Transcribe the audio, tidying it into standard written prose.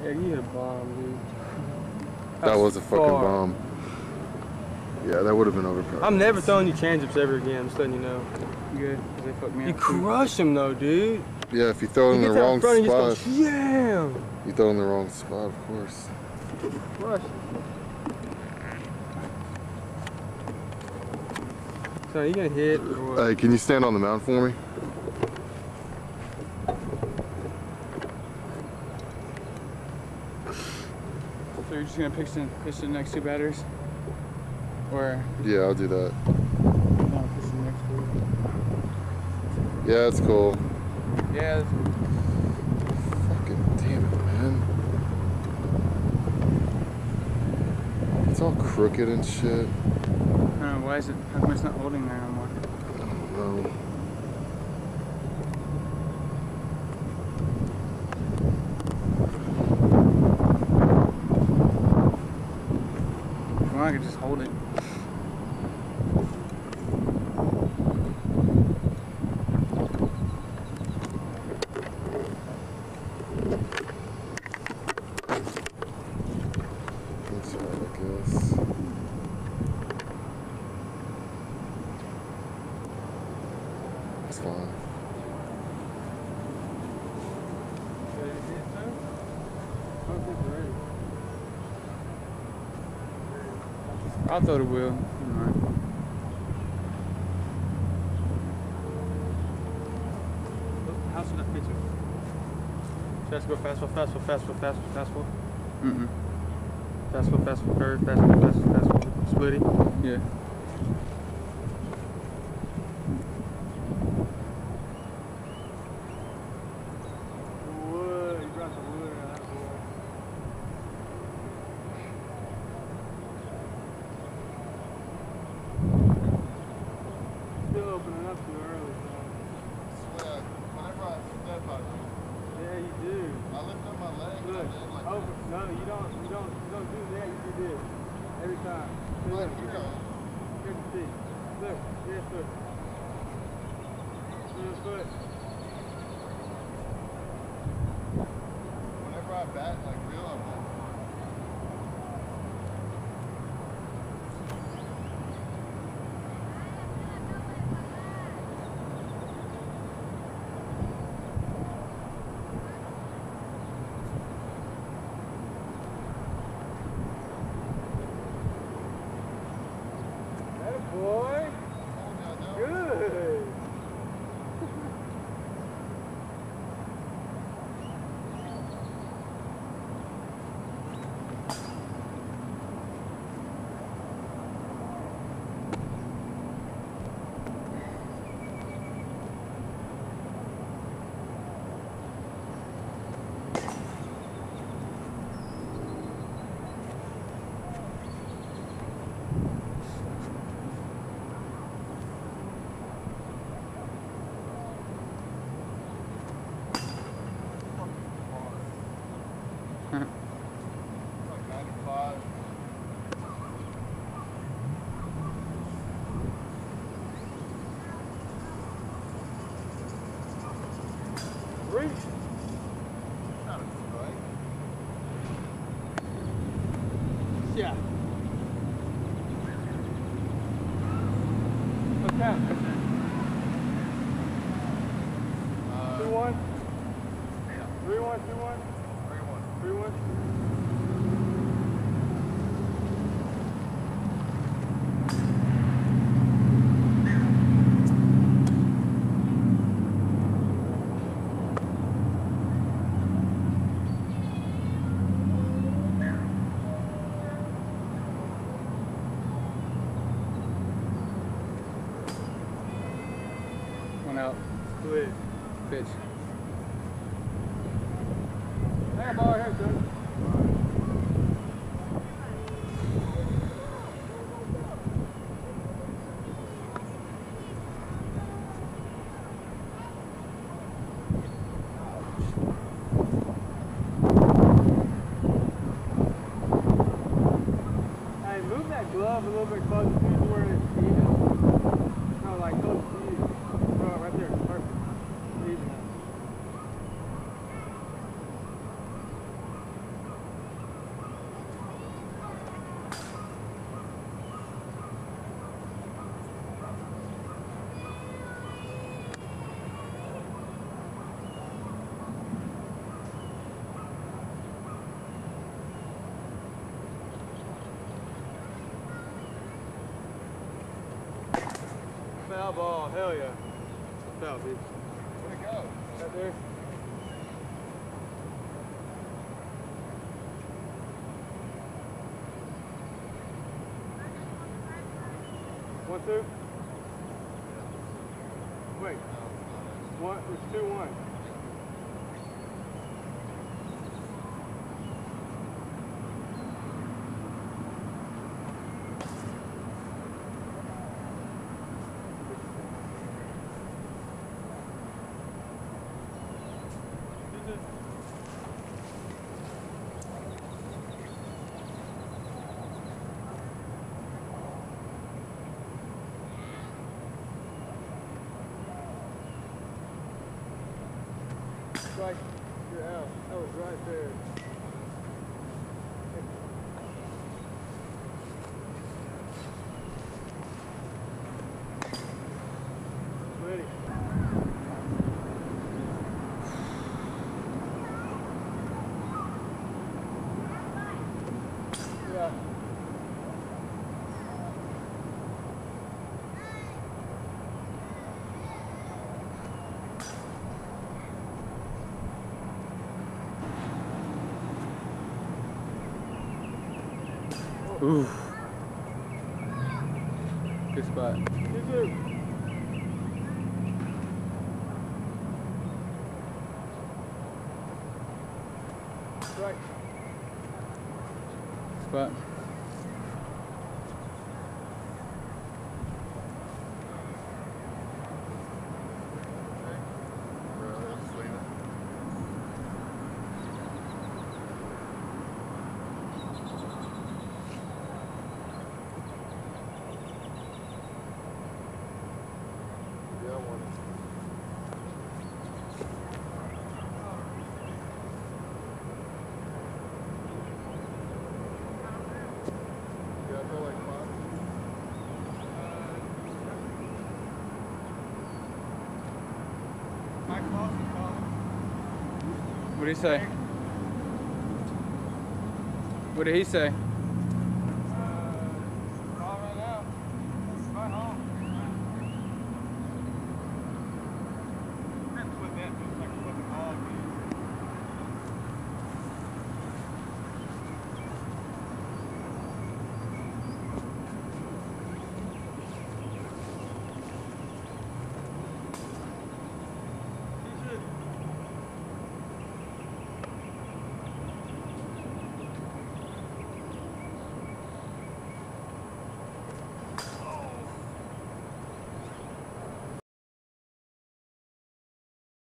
Yeah, you hit a bomb, dude. That was a fucking bomb. Yeah, that would have been overpowered. I'm never throwing you change-ups ever again, I'm just letting you know. Good, because they fucked me up. You crush him though, dude. Yeah, if you throw it in the wrong spot. You just go, yeah. You throw it in the wrong spot, of course. Crush. So you gonna hit or what? Hey, can you stand on the mound for me? So you're just gonna pitch the next two batters? Or? Yeah, I'll do that. No, pitch the next two. Yeah, it's cool. Yeah. Fucking damn it, man. It's all crooked and shit. I don't know, why is it, how come it's not holding there anymore? I don't know. Well, I could just hold it. That's right, I guess. It's fine. I'll throw the wheel. Alright. How should I pitch it? Should I go fastball, fastball, fastball, fastball, fastball? Mm-mm. Fastball, fastball, curve, fastball, fastball, fastball, splitty? Yeah. Wood, you brought the wood out of that boy. Still opening up too early, so. Swear, whenever I step, I do. Yeah, you do. I lift up my legs. Look, and then, like, open. No, you don't do that. You do this every time. Look, Here's the feet. Look, here's foot. Here's foot. whenever I bat, like, real, I'm like, Boy. Good. like 95. Reach. Not a strike. Yeah. What's that? 2-1. 3-1. 2-1. 3-1. 3-1. One out. Good. Pitch. Hey, ball here, dude. Hey, move that glove a little bit closer to where it's even. No, like close to you. Oh, right there. Perfect. Foul ball, hell yeah. Foul, dude. Where'd it go? Right there. One, two. Wait. One, it's 2-1. Strike, you're out. That was right there. Ready. Yeah. Ooh. Good spot. 2-2. Strike. Spot. What did he say? What did he say?